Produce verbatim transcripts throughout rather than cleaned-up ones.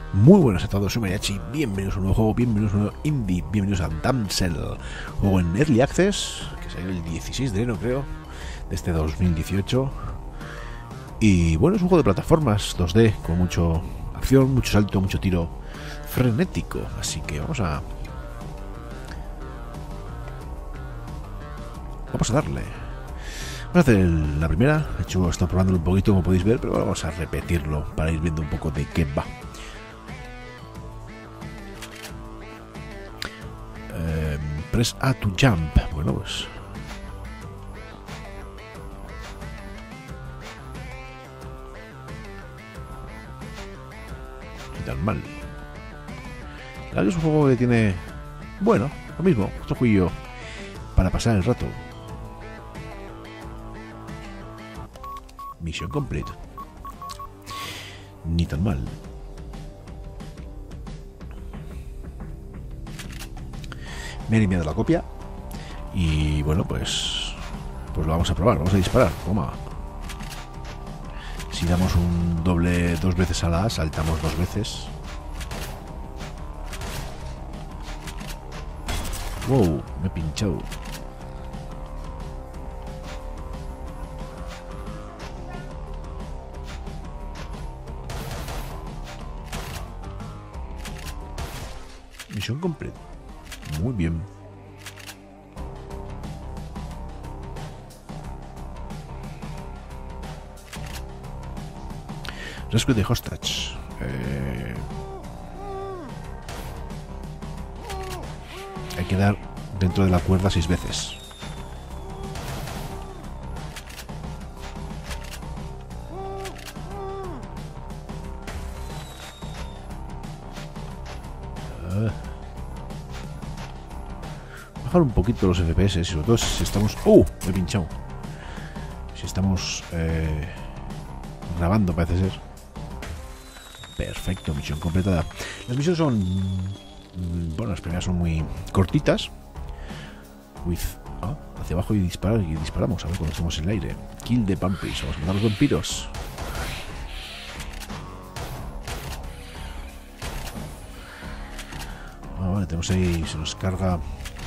Muy buenas a todos, soy Mariachi, bienvenidos a un nuevo juego, bienvenidos a un nuevo indie, bienvenidos a Damsel, juego en Early Access, que salió el dieciséis de enero creo, de este dos mil dieciocho. Y bueno, es un juego de plataformas dos D, con mucho acción, mucho salto, mucho tiro frenético, así que vamos a... Vamos a darle. Vamos a hacer el, la primera, de hecho he estado probándolo un poquito como podéis ver, pero vamos a repetirlo para ir viendo un poco de qué va. Press A to jump. Bueno, pues ni tan mal. Claro que es un juego que tiene, bueno, lo mismo, otro juego para pasar el rato. Misión completa. Ni tan mal. Me he eliminado la copia. Y bueno, pues Pues lo vamos a probar, vamos a disparar. Toma. Si damos un doble dos veces a la A, saltamos dos veces. Wow, me he pinchado. Misión completa. Muy bien. Rescue the hostage. Eh... Hay que dar dentro de la cuerda seis veces. Ah. Bajar un poquito los F P S, sobre todo si estamos... ¡Uh! Me he pinchado. Si estamos eh, grabando, parece ser. Perfecto, misión completada. Las misiones son... Bueno, las primeras son muy cortitas. With, ah, hacia abajo y disparar y disparamos. A ver cuando estamos en el aire. Kill the vampires. Vamos a matar a los vampiros. Ah, vale, tenemos ahí... Se nos carga...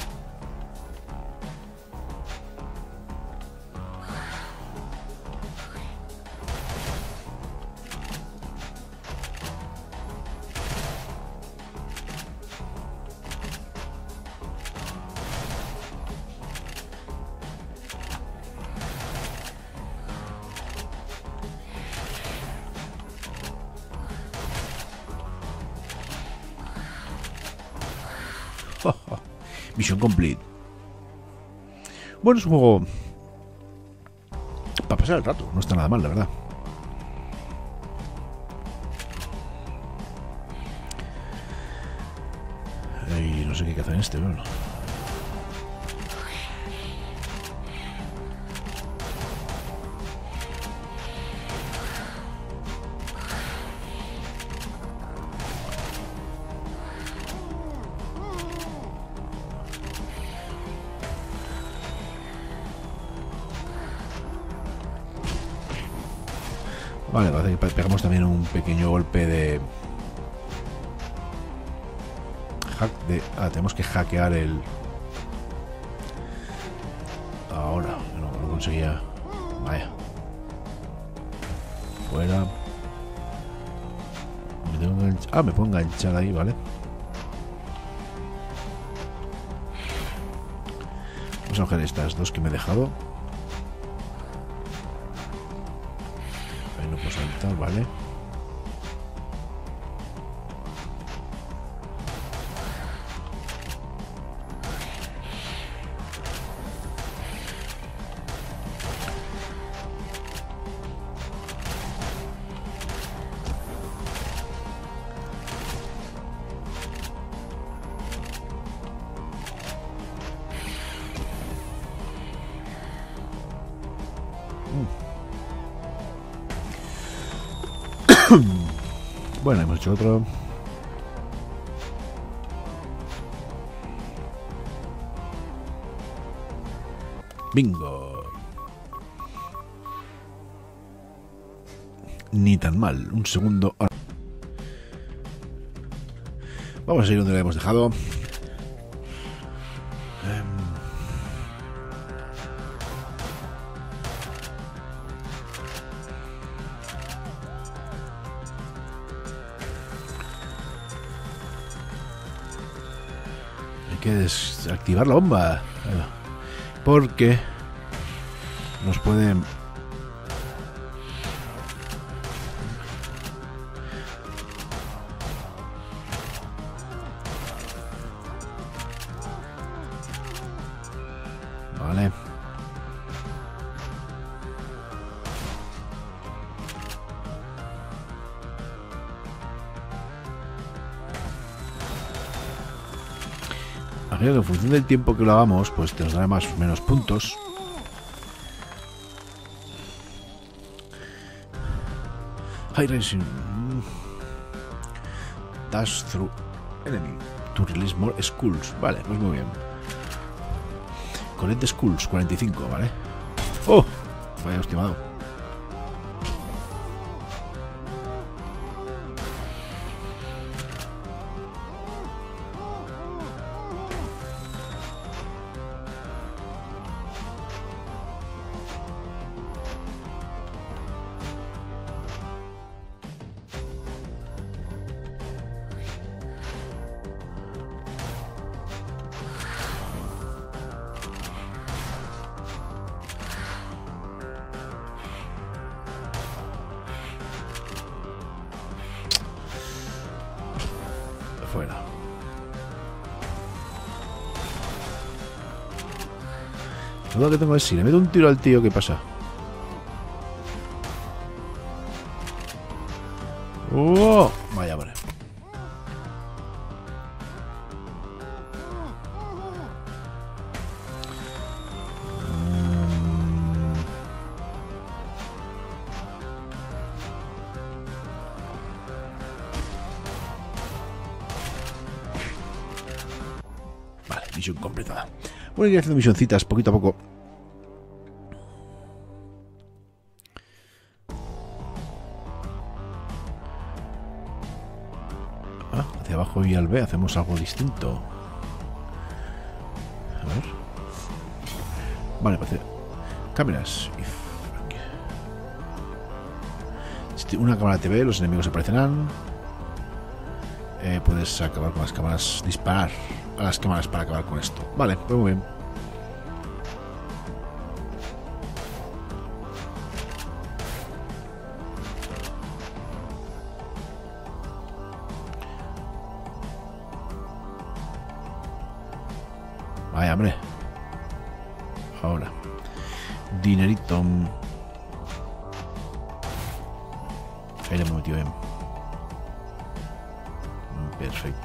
Mission complete. Bueno, es un juego para pasar el rato. No está nada mal, la verdad. Y no sé qué hay que hacer en este, bueno. Vale, parece que pegamos también un pequeño golpe de... Hack de... Ah, tenemos que hackear el... Ahora, no, no conseguía... Vaya. Fuera. Me tengo que enganchar... Ah, me puedo enganchar ahí, vale. Vamos a coger estas dos que me he dejado. No puedo saltar, vale. Bueno, hemos hecho otro. Bingo. Ni tan mal. Un segundo. Vamos a seguir donde la hemos dejado. Hay que desactivar la bomba. Porque nos pueden... Vale. Imagino que en función del tiempo que lo hagamos, pues te nos dará más o menos puntos. High racing. Dash through enemy to release more skulls. Vale, pues muy bien. Collect skulls, cuarenta y cinco, ¿vale? ¡Oh! Vaya estimado. Fuera. Lo único que tengo es si le meto un tiro al tío, ¿qué pasa? ¡Oh! Vaya, vale. Misión completada. Voy a ir haciendo misioncitas poquito a poco. Ah, hacia abajo y al B hacemos algo distinto. A ver. Vale, parece. Cámaras. Si una cámara te ve, los enemigos aparecerán. Eh, puedes acabar con las cámaras, disparar a las cámaras para acabar con esto. Vale, pues muy bien. Vaya, hombre. Ahora. Dinerito. Ahí le hemos metido bien. Perfecto.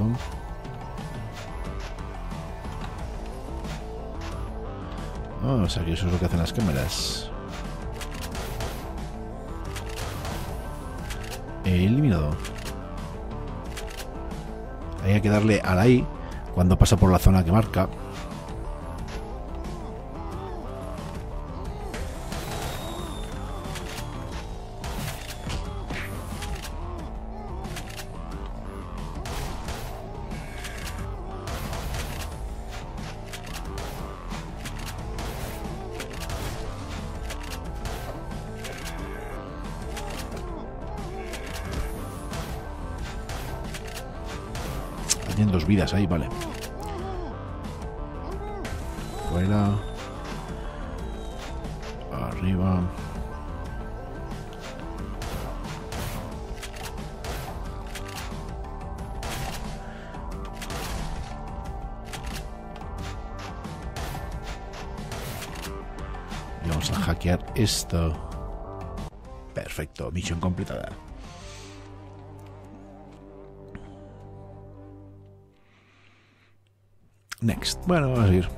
Oh, o sea que eso es lo que hacen las cámaras. He eliminado. Hay que darle a la I cuando pasa por la zona que marca. Tienen dos vidas ahí, vale. Fuera. Arriba. Y vamos a hackear esto. Perfecto, misión completada. Next. Bueno, vamos a ir.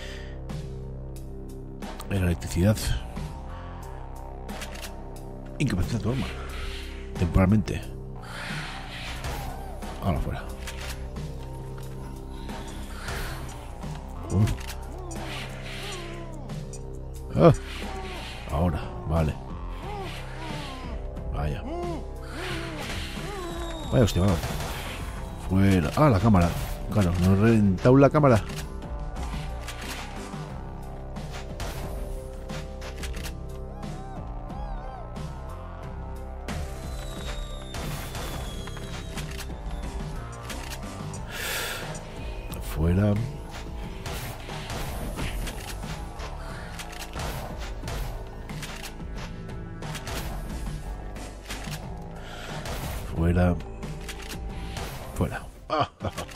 La electricidad. Incapacita tu arma. Temporalmente. Ahora fuera. Uh. Ah. Ahora, vale. Vaya. Vaya, hostia, vale. Fuera. Ah, la cámara. Claro, nos he reventado la cámara. Fuera. Fuera. Fuera. Ah, ah, ah.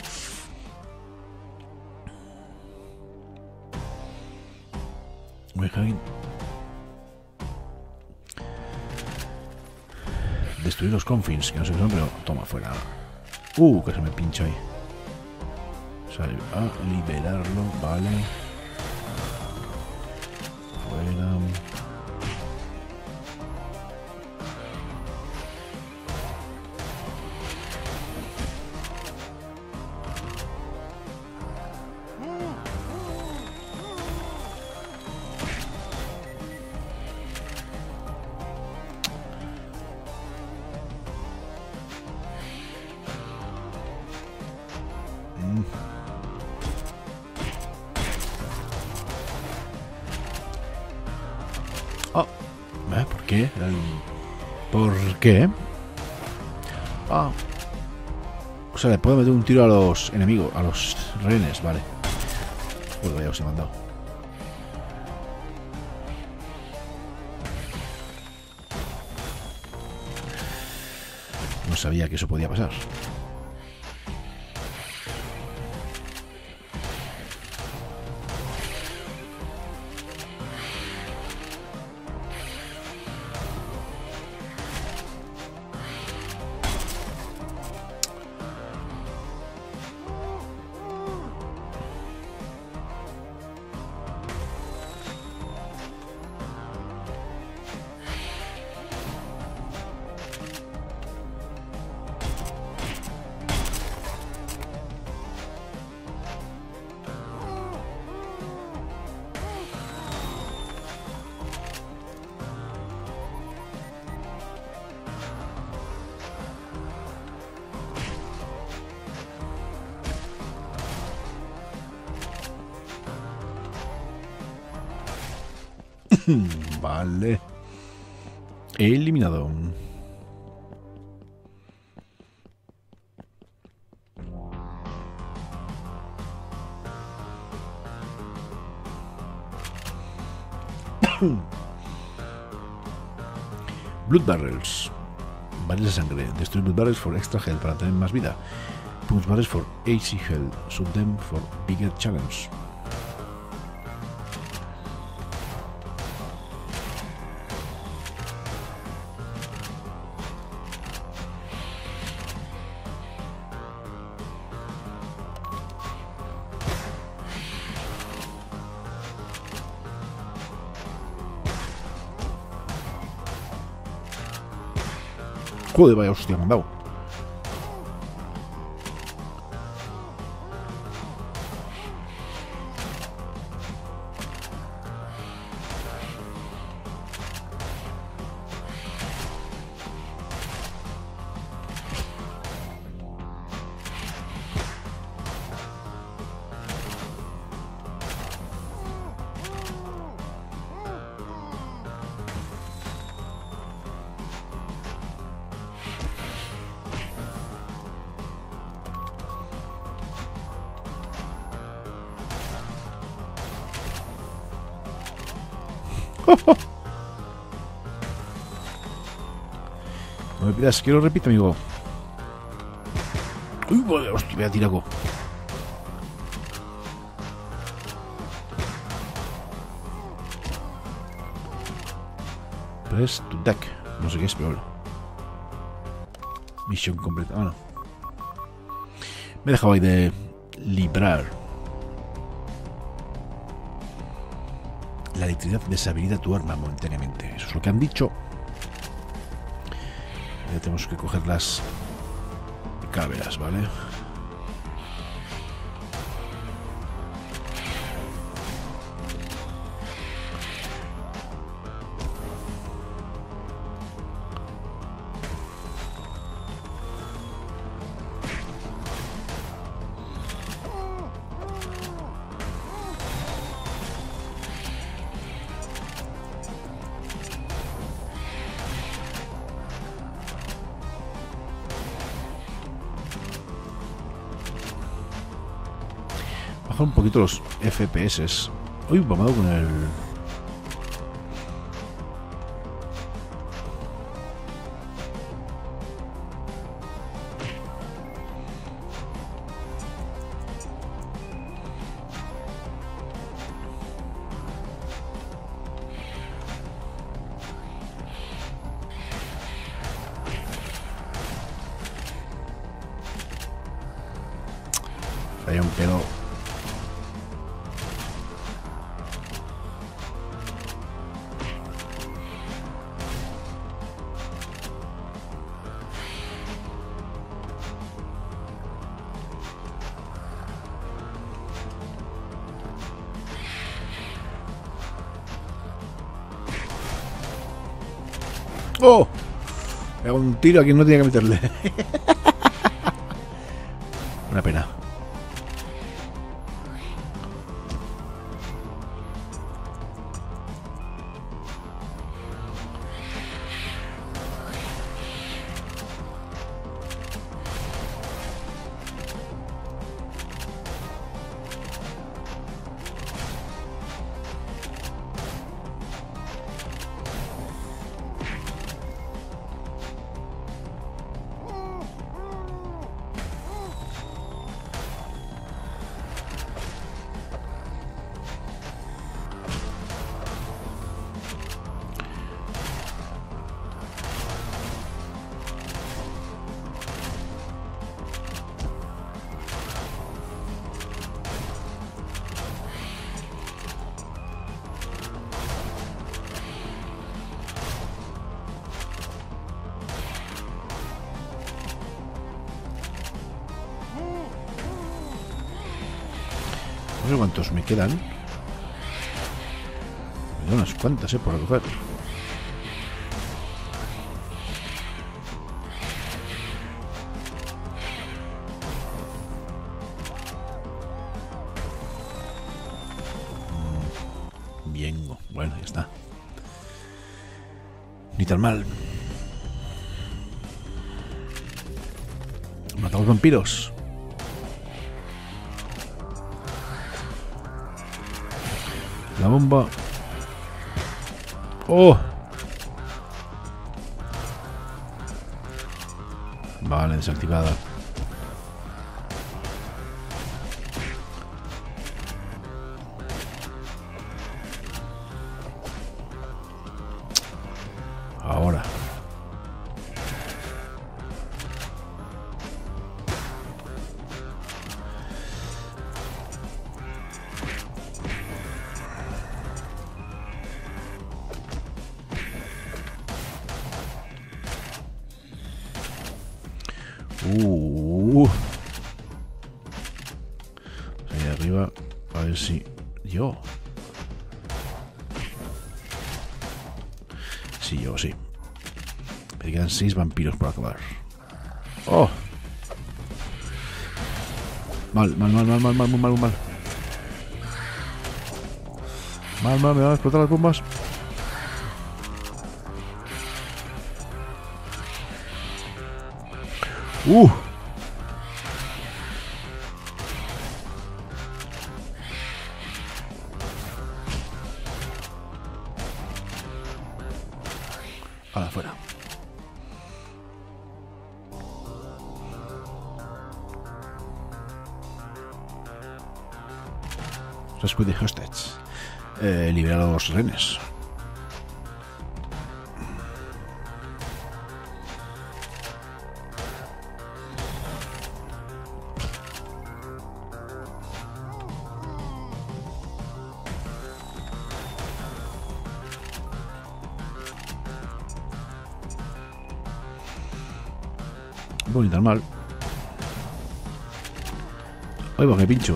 Destruir los confins, que no sé qué son, pero toma, fuera. Uh, que se me pincha ahí. O sea, a liberarlo, vale. Fuera. Oh, ¿eh? ¿Por qué? ¿Por qué? Ah. O sea, le puedo meter un tiro a los enemigos, a los rehenes, vale. Pues vaya, os he mandado. No sabía que eso podía pasar. Vale. Eliminado. Blood Barrels. Barriles de sangre. Destruir Blood Barrels for extra health para tener más vida. Punch Barrels for easy health. Sub them for bigger challenge. Joder, vaya hostia, me han dado. No me pidas que lo repita, amigo. Uy, vaya, hostia, voy a tirar algo. Press to deck. No sé qué es, pero bueno. Misión completa. Bueno. Me he dejado ahí de librar. La electricidad deshabilita tu arma momentáneamente. Eso es lo que han dicho. Ya tenemos que coger las calaveras, ¿vale? Bajar un poquito los F P S. Uy, vamos con el... Hay un pelo. ¡Oh! Le hago un tiro a quien no tenía que meterle. Una pena. No sé cuántos me quedan. Me quedan unas cuantas, eh, por recoger. Bien, bueno, ya está. Ni tan mal. Matamos vampiros. La bomba. ¡Oh! Vale, desactivada. Ahora. Uh. Ahí arriba. A ver si... Yo. Sí, yo, sí. Me quedan seis vampiros por acabar. Oh. Mal, mal, mal, mal, mal, mal, mal, mal, mal. Mal, mal, me van a explotar las bombas. Uh. Ahora fuera. Rescue the hostage. Eh, liberar a los rehenes. Bueno, ni tan mal. Oiga, que pincho.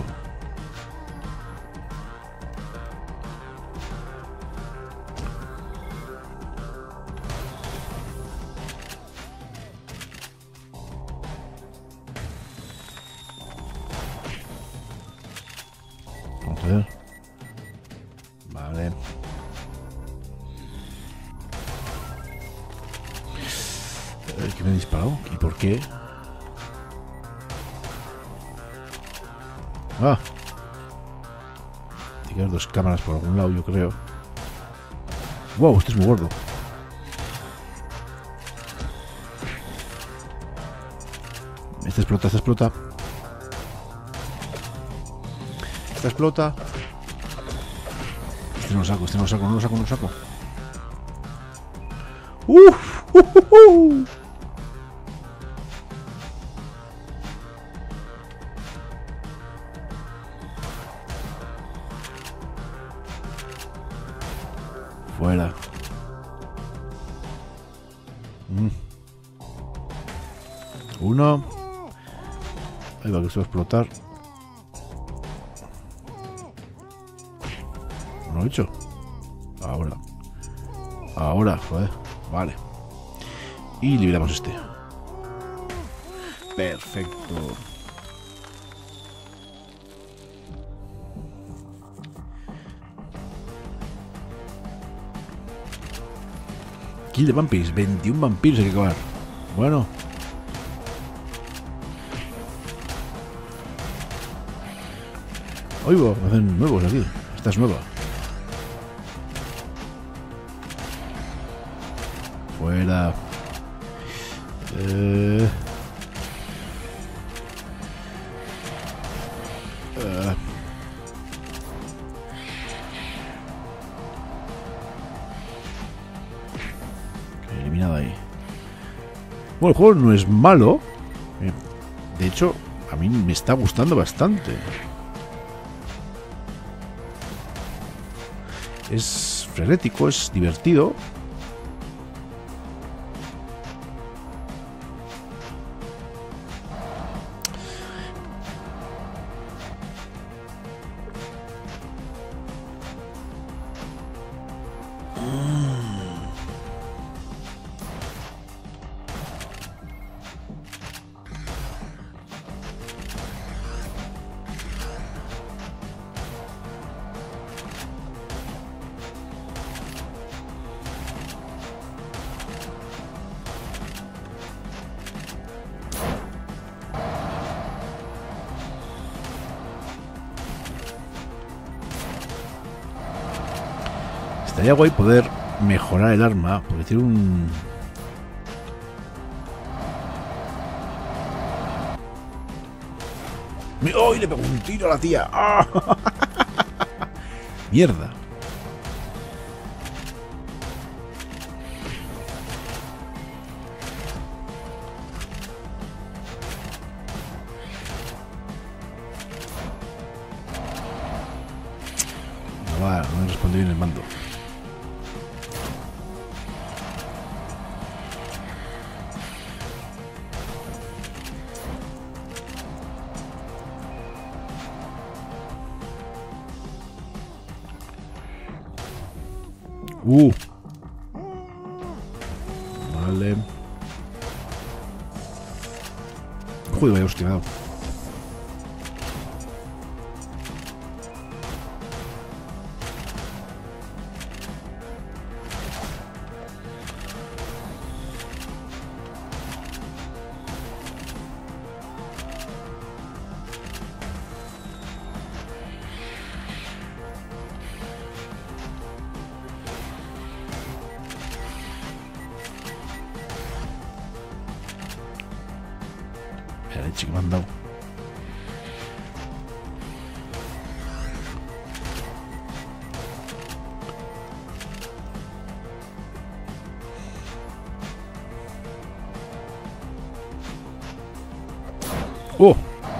Vamos a ver. Vale. ¿Qué me ha disparado? ¿Y por qué? Ah. que haber dos cámaras por algún lado, yo creo. Wow, este es muy gordo. Este explota, este explota. Este explota. Este no lo saco, este no lo saco, no lo saco, no lo saco. ¡Uf! ¡Uh, uh, uh! Fuera. Mm. Uno. Ahí va, que se va a explotar. No lo he hecho. Ahora. Ahora, joder. Vale. Y liberamos este. Perfecto. Kill de vampiros. veintiún vampiros hay que acabar. Bueno. Oigo, me hacen nuevos aquí. Esta es nueva. Fuera. Eh... Uh... Eliminado ahí. Bueno, el juego no es malo. De hecho, a mí me está gustando bastante. Es frenético, es divertido. Estaría guay poder mejorar el arma, porque tiene un... ¡Ay! Le pegó un tiro a la tía. ¡Ah! Mierda. No va, no me respondió bien el mando. Uh. Vale. Joder, vaya hostia, me ha dado. La leche que me han dado. ¡Oh!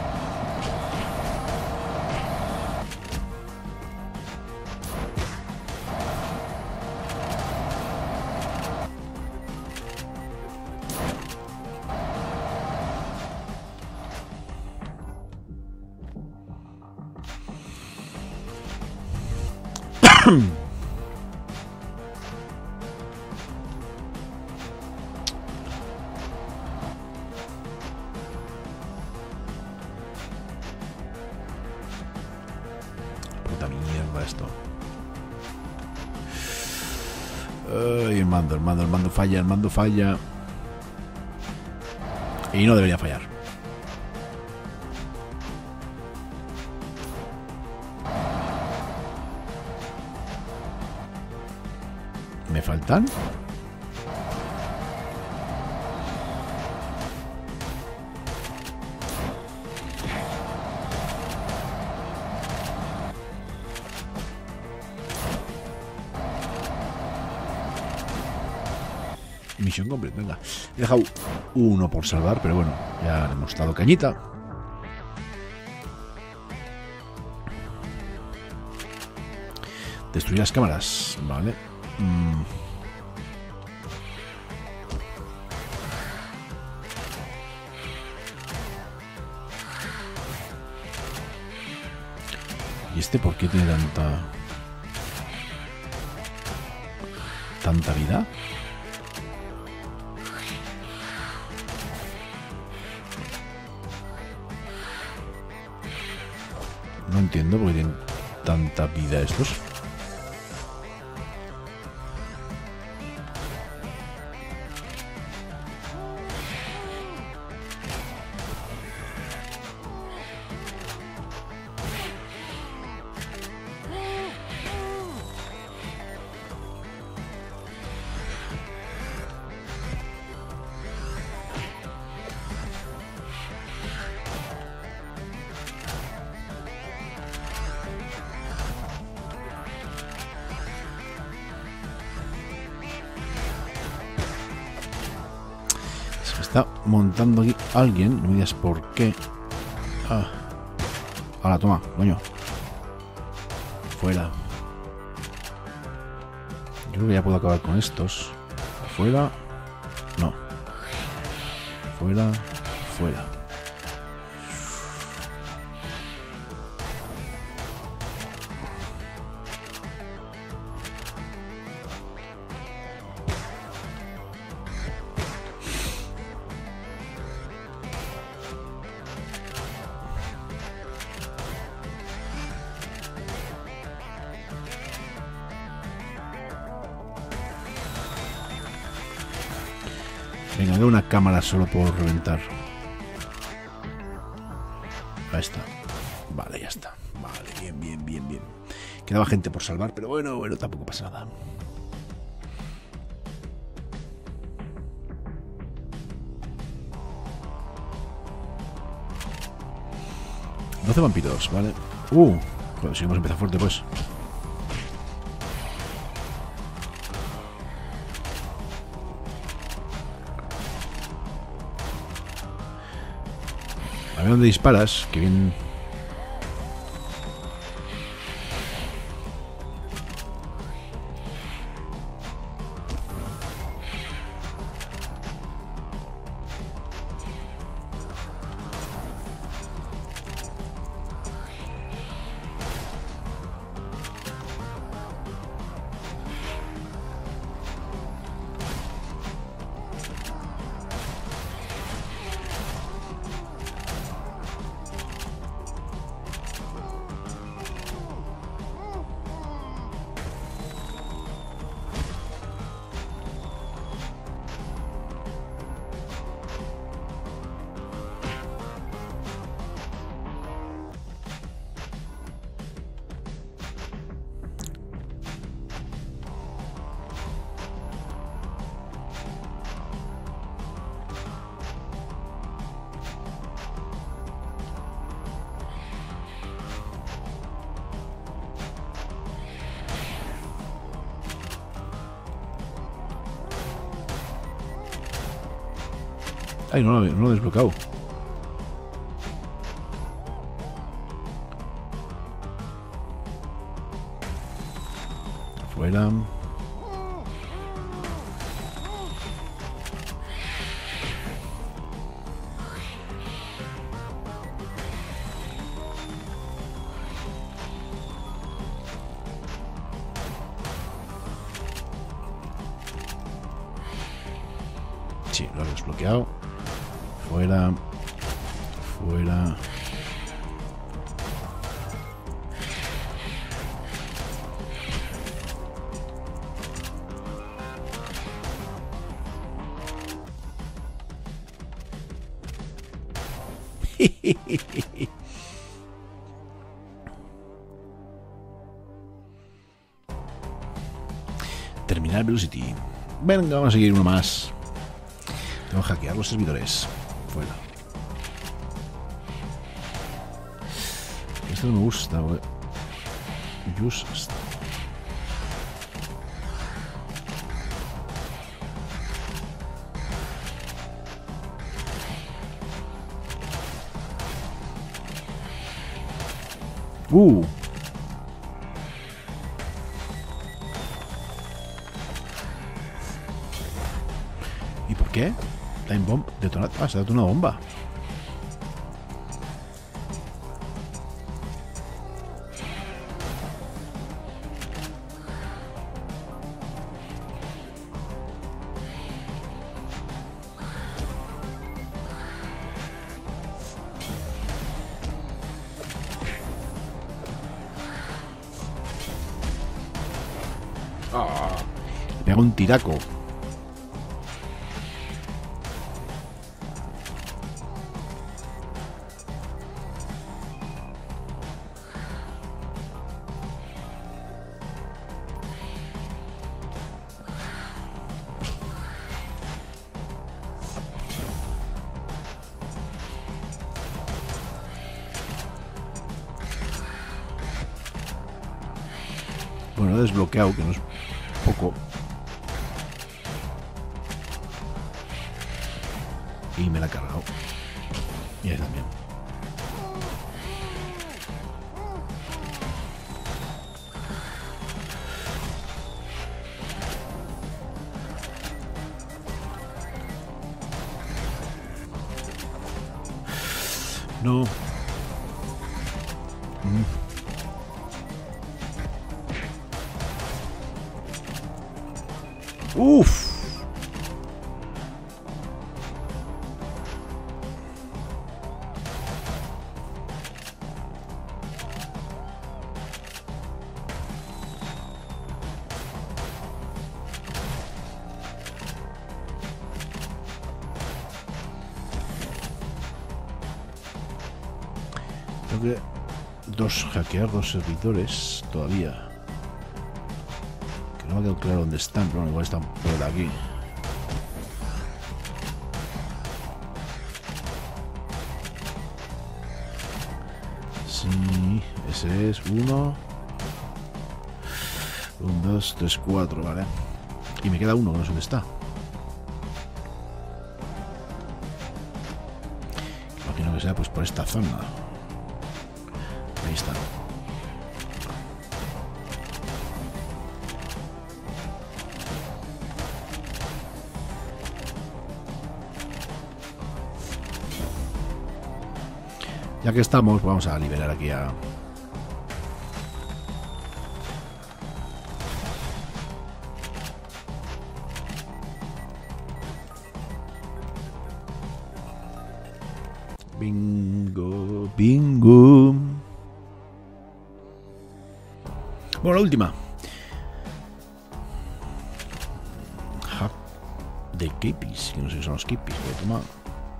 Puta mierda esto. Ay, el mando, el mando, el mando falla, el mando falla. Y no debería fallar. faltan? Misión completa, venga. He dejado uno por salvar, pero bueno, ya le hemos dado cañita. Destruir las cámaras, vale. Mm. ¿Y este por qué tiene tanta... tanta vida? No entiendo por qué tienen tanta vida estos. Está montando aquí alguien, no me digas por qué. Ah. Ahora, toma, coño. Fuera. Yo creo que ya puedo acabar con estos. Fuera. No. Fuera. Fuera. Venga, veo una cámara solo por reventar. Ahí está. Vale, ya está. Vale, bien, bien, bien, bien. Quedaba gente por salvar, pero bueno, bueno, tampoco pasa nada. doce vampiros, vale. Uh, joder, si hemos empezado fuerte, pues. A ver dónde disparas, que bien. Ay, no, no lo he desbloqueado. Fuera. Sí, lo he desbloqueado. Fuera. Fuera. Terminar High Velocity. Venga, vamos a seguir uno más. Tengo que hackear los servidores. Fuera. Esto no me gusta, güey. Just. Uh. ¿Y por qué? Time bomb detonada. Ah, se ha detonado una bomba. Ah, le pega un tiraco. Bueno, he desbloqueado, que no es poco. Y me la he cargado. Y ahí también. No. Mm. Uf. Tengo que dos hackear dos servidores todavía. No me ha quedado claro dónde están, pero igual están por aquí. Sí, ese es uno. Un, dos, tres, cuatro, vale. Y me queda uno, que no sé dónde está. Imagino que sea pues por esta zona. Ahí está. Ya que estamos, vamos a liberar aquí a... Bingo, bingo. Bueno, la última. Hack de kippies, que no sé si son los kippies, voy a tomar.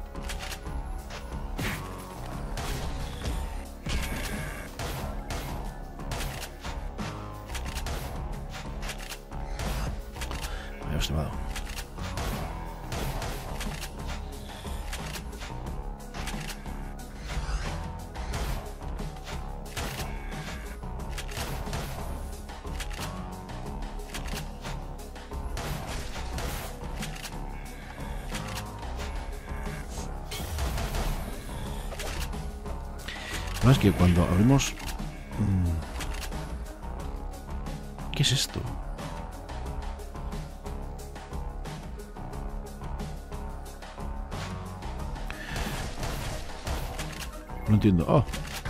Observado. Más que cuando abrimos... ¿Qué es esto? No entiendo. Oh.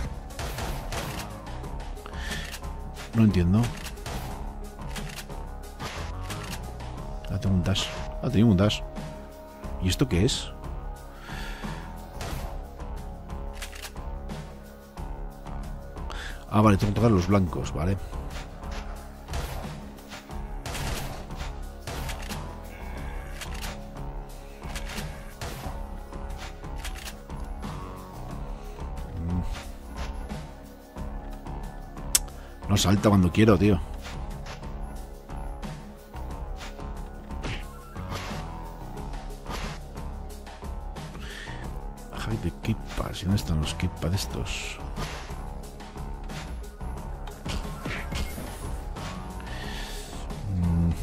No entiendo. Ah, tengo un dash. Ah, tengo un dash. ¿Y esto qué es? Ah, vale, tengo que tocar los blancos, vale. No salta cuando quiero, tío. Hide the kit pads. ¿Y dónde están los kit pads estos? Mm.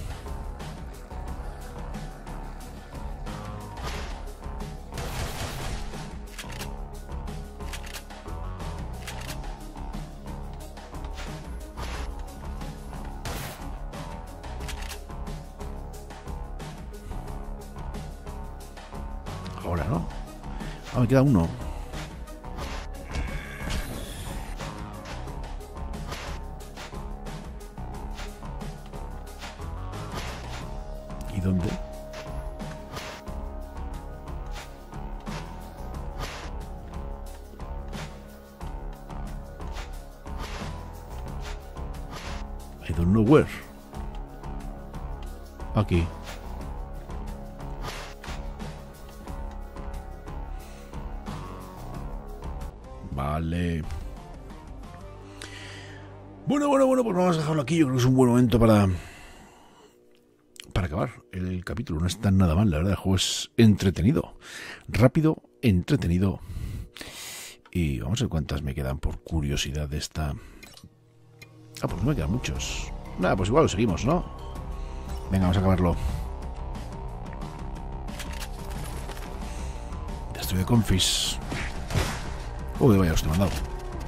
Ahora, ¿no? Ah, me queda uno. ¿Y dónde? I don't know where. Aquí. Vale. Bueno, bueno, bueno, pues vamos a dejarlo aquí. Yo creo que es un buen momento para para acabar el capítulo. No está nada mal, la verdad. El juego es entretenido, rápido, entretenido. Y vamos a ver cuántas me quedan por curiosidad de esta. Ah, pues no me quedan muchos. Nada, pues igual lo seguimos, ¿no? Venga, vamos a acabarlo. Destruye confis. Uy, vaya, os te he mandado.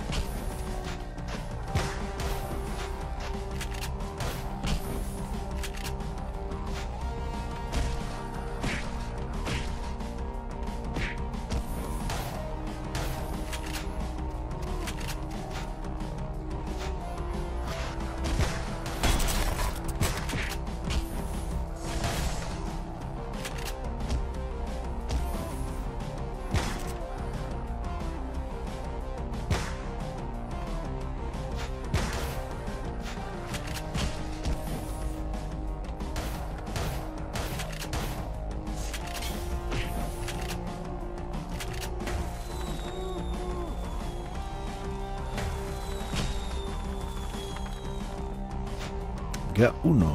Queda uno.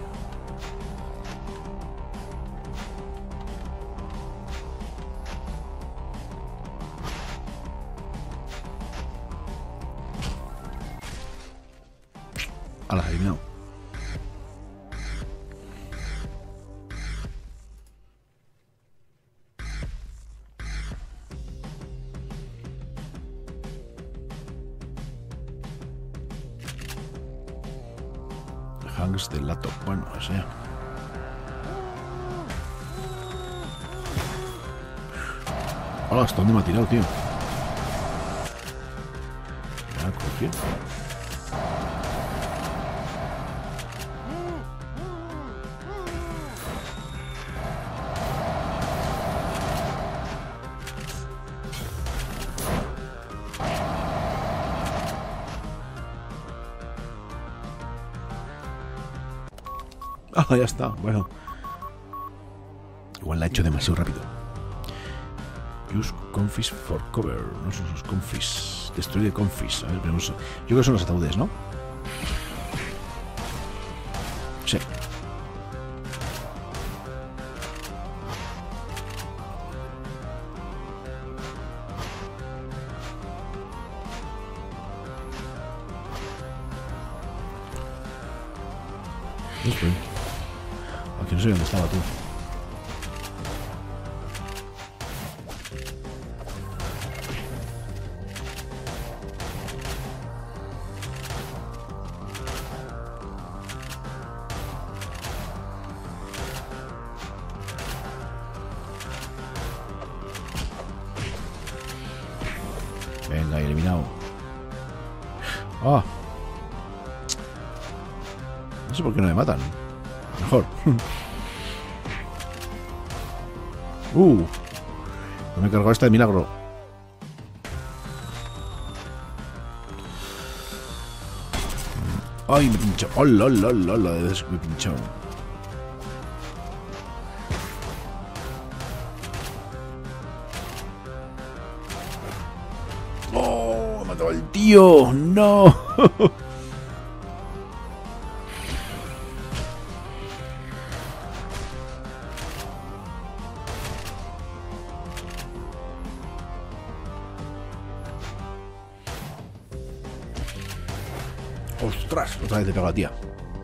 A la eliminado. Hanks del laptop. Bueno, o sea. Hola, ¿hasta dónde me ha tirado, tío? Me ha cogido. Ah, ya está. Bueno. Igual la he hecho demasiado rápido. Use confis for cover. No son esos confis. Destruye confis. A ver, veremos. Yo creo que son los ataúdes, ¿no? Sí. Estoy. Aquí no sé dónde estaba tú. Venga, eliminado. Ah. No sé por qué no me matan. Mejor. Uh. No me he cargado esta de milagro. Ay, me he pinchado. Hola, hola, hola, hola. Me he pinchado. Oh, me ha matado el tío. No. ¡Ostras! Otra vez le pego a la tía.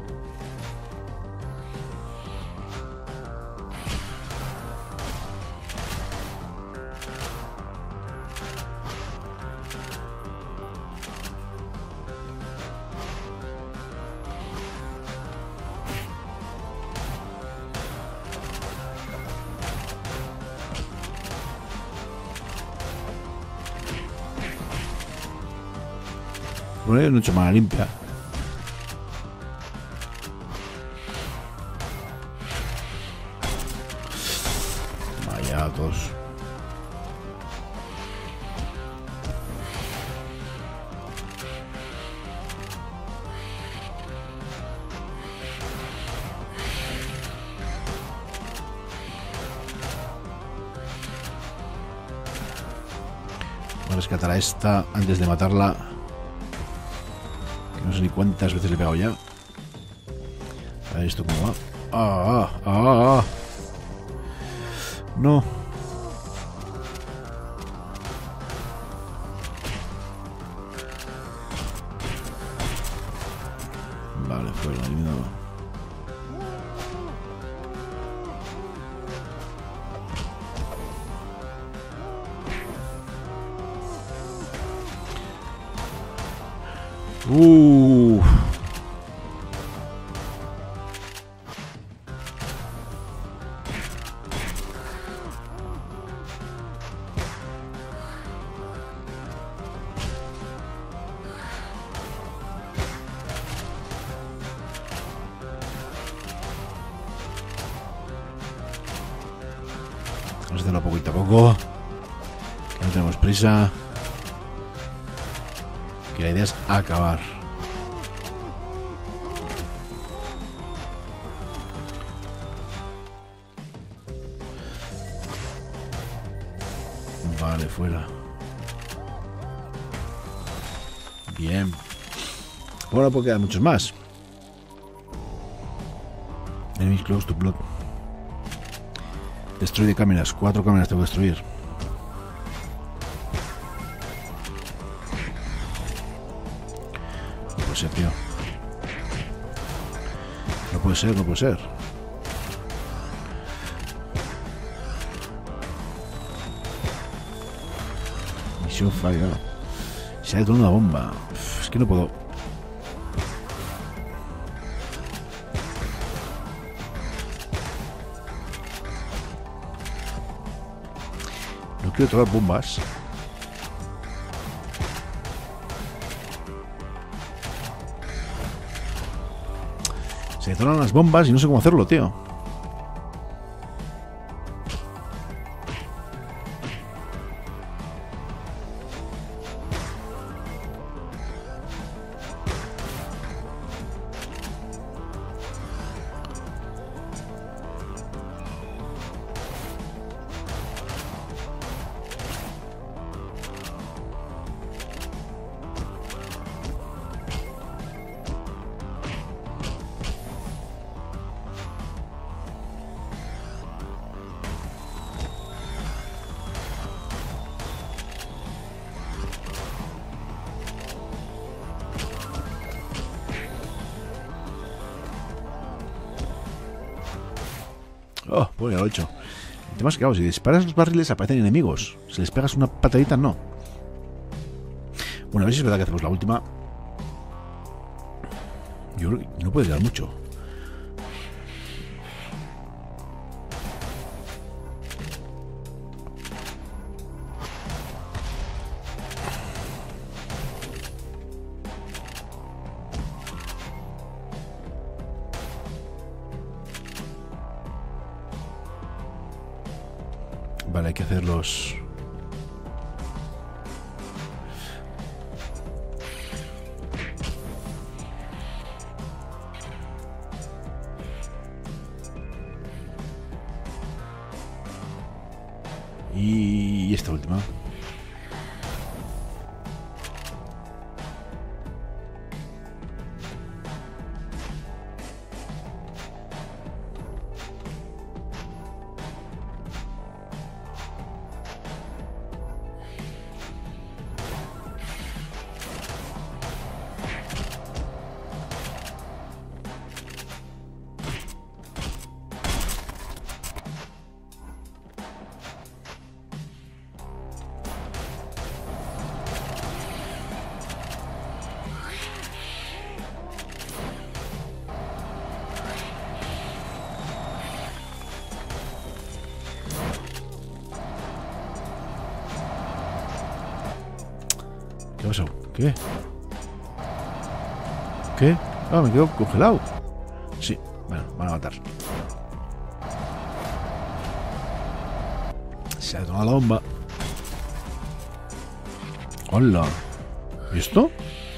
Bueno, yo no he hecho mala limpia. Vaya, todos. Voy a rescatar a esta antes de matarla. No sé ni cuántas veces le he pegado ya. A ver esto cómo va. ¡Ah! ¡Ah! ¡Ah! ah. No. Vale, fue lo eliminado. Uh. Vamos a hacerlo poquito a poco. Que no tenemos prisa. Que la idea es acabar. Vale, fuera. Bien. Ahora puede quedar muchos más. Enemies close to blood. Destruye cámaras. Cuatro cámaras tengo que destruir. No puede ser, tío. No puede ser, no puede ser. Misión fallada. Se ha detonado una bomba. Uf, es que no puedo. No quiero todas bombas. Se detonan las bombas y no sé cómo hacerlo, tío. Oh, pues ya lo he hecho. El tema es que, claro, si disparas los barriles aparecen enemigos. Si les pegas una patadita, no. Bueno, a ver si es verdad que hacemos la última. Yo creo que no puede quedar mucho. Vale, hay que hacerlos. Y esta última. ¿Qué ha pasado? ¿Qué? ¿Qué? Ah, me quedo congelado. Sí, bueno, van a matar. Se ha tomado la bomba. Hola. ¿Y esto?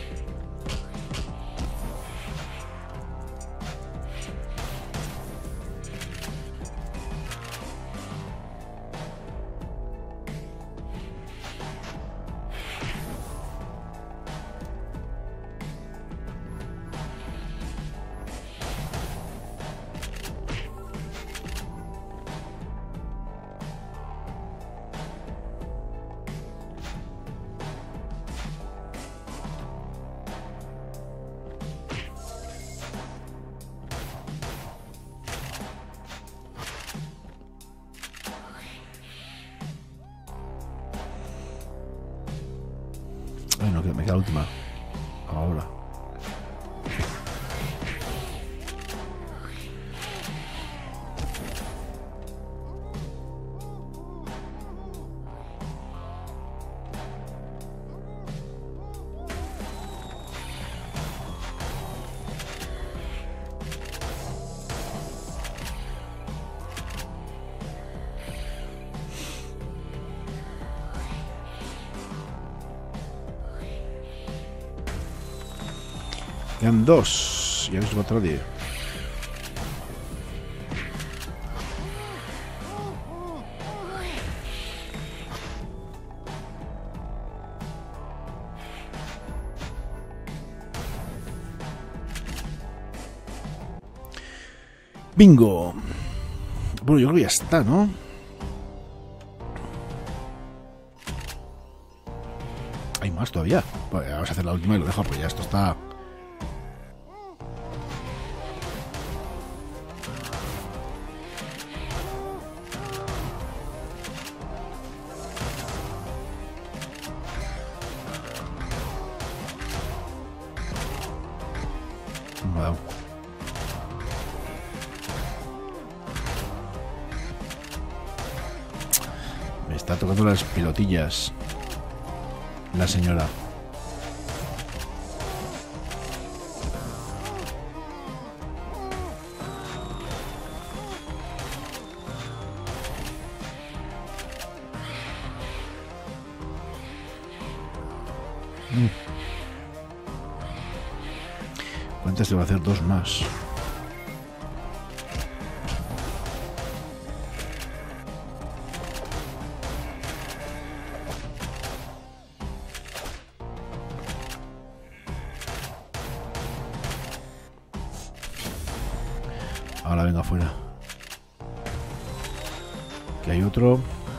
Ay, no, que me queda la última. Ahora. Quedan dos. Y habéis encontrado diez. Bingo. Bueno, yo creo que ya está, ¿no? Hay más todavía. Pues vamos a hacer la última y lo dejo, pues ya esto está... Wow. Me está tocando las pelotillas la señora. Mm. ¿Cuántas te va a hacer? Dos más. Ahora venga afuera. Que hay otro.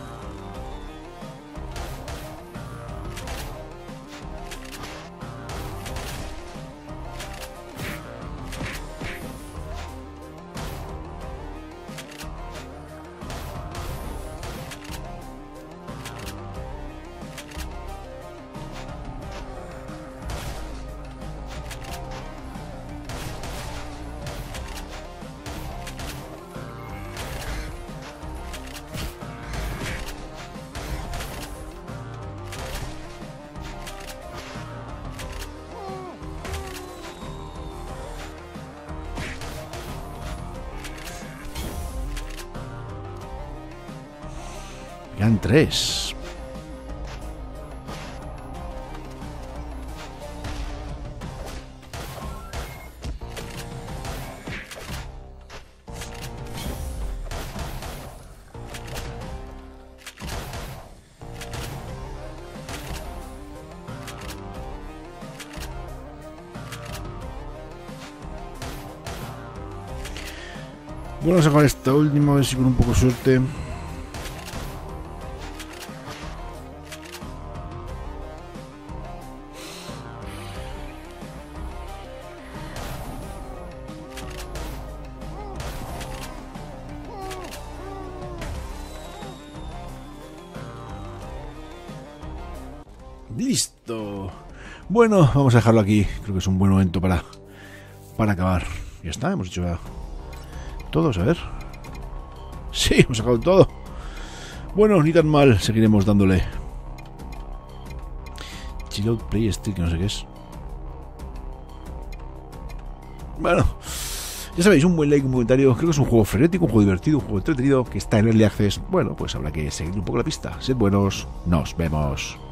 Quedan tres. Bueno, vamos a sacar esta última, a ver si con un poco de suerte. Listo. Bueno, vamos a dejarlo aquí. Creo que es un buen momento para, para acabar. Ya está, hemos hecho ya todos, a ver. Sí, hemos sacado todo. Bueno, ni tan mal, seguiremos dándole. Chill Out Play Street, que no sé qué es. Bueno, ya sabéis, un buen like, un comentario. Creo que es un juego frenético, un juego divertido, un juego entretenido que está en Early Access. Bueno, pues habrá que seguir un poco la pista. Sed buenos, nos vemos.